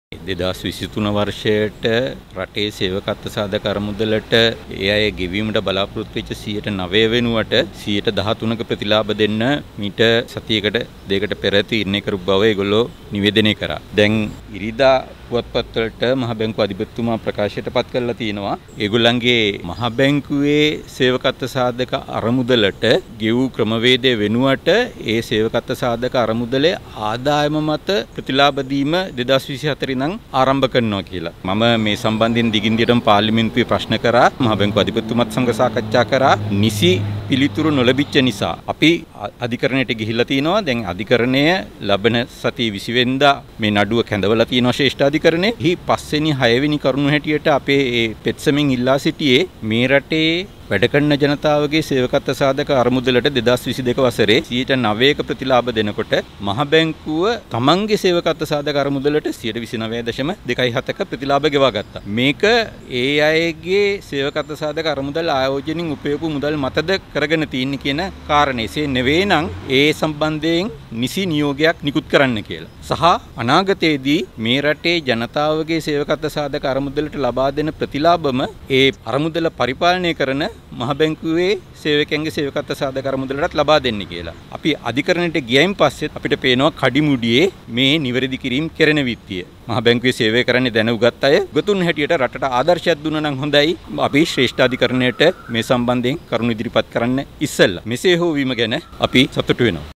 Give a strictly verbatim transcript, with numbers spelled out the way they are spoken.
දෙදහස් විසිතුන වර්ෂයට රටේ සේවකත්ව සාධක අරමුදලට ඒ අය ගෙවීමට බලාපොරොත්තු වෙච්ච සියයට නවය වෙනුවට සියයට දහතුනක ප්‍රතිලාභ දෙන්න මීට සතියකට දෙකකට පෙර තීරණය කරපු බව ඒගොල්ලෝ නිවේදනය කරා. දැන් ඉරිදා පුවත්පත් වලට මහ බැංකුව අධිපතිතුමා ප්‍රකාශයට පත් කරලා තියෙනවා. ඒගොල්ලන්ගේ මහ බැංකුවේ සේවකත්ව සාධක අරමුදලට ගෙවූ ක්‍රමවේදය වෙනුවට ඒ සේවකත්ව සාධක අරමුදලේ ආදායම මත ප්‍රතිලාභ දීම දෙදහස් විසිහතර ඉඳන් ආරම්භ කරනවා කියලා. මම මේ සම්බන්ධයෙන් දිගින් දිගටම පාර්ලිමේන්තුවේ ප්‍රශ්න කරා. මහ බැංකුව අධිපතිතුමත් සමග සාකච්ඡා කරා. නිසි පිළිතුරු නොලැබිච්ච නිසා අපි අධිකරණයට ගිහිල්ලා තිනවා. දැන් අධිකරණය ලබන සතියේ විසි වෙනිදා මේ නඩුව කැඳවලා තියෙනවා ශ්‍රේෂ්ඨ අධිකරණේ. හි පස්වෙනි හයවෙනි කරුණු හැටියට අපේ ඒ පෙත්සමෙන් ඉල්ලා සිටියේ මේ රටේ වැඩ කරන ජනතාවගේ සේවකත්ව සාධක අරමුදලට දෙදහස් විසිදෙක වසරේ සියයට නවයක ප්‍රතිලාභ දෙනකොට මහ බැංකුව තමන්ගේ සේවකත්ව සාධක අරමුදලට සියයට විසිනවය දශම දෙකයි හතක ප්‍රතිලාභ ගෙවා ගත්තා. මේක ඒ අයගේ සේවකත්ව සාධක අරමුදල් ආයෝජනින් උපයපු මුදල් මතද කරගෙන තියෙන්නේ කියන කාරණේ. ඒ නෙවෙයි නම් ඒ සම්බන්ධයෙන් නිසි නියෝගයක් නිකුත් කරන්න කියලා. සහ අනාගතයේදී මේ රටේ ජනතාවගේ සේවකත්ව සාධක අරමුදලට ලබා දෙන ප්‍රතිලාභම ඒ අරමුදල පරිපාලනය කරන මහ බැංකුවේ සේවකයන්ගේ සේවකත්ව සාධක අරමුදලටත් ලබා දෙන්න කියලා. අපි අධිකරණයට ගියයින් පස්සේ අපිට පේනවා කඩිමුඩියේ මේ නිවැරදි කිරීම කෙරෙන විත්තිය. මහ බැංකුවේ සේවය කරන්නේ දැන උගත් අය ගොතුන් හැටියට රටට ආදර්ශයක් දුන්නා නම් හොඳයි. අපි ශ්‍රේෂ්ඨ අධිකරණයට මේ සම්බන්ධයෙන් කරුණු ඉදිරිපත් කරන්න ඉස්සෙල්ලා. මෙසේ හෝ වීම ගැන අපි සතුටු වෙනවා.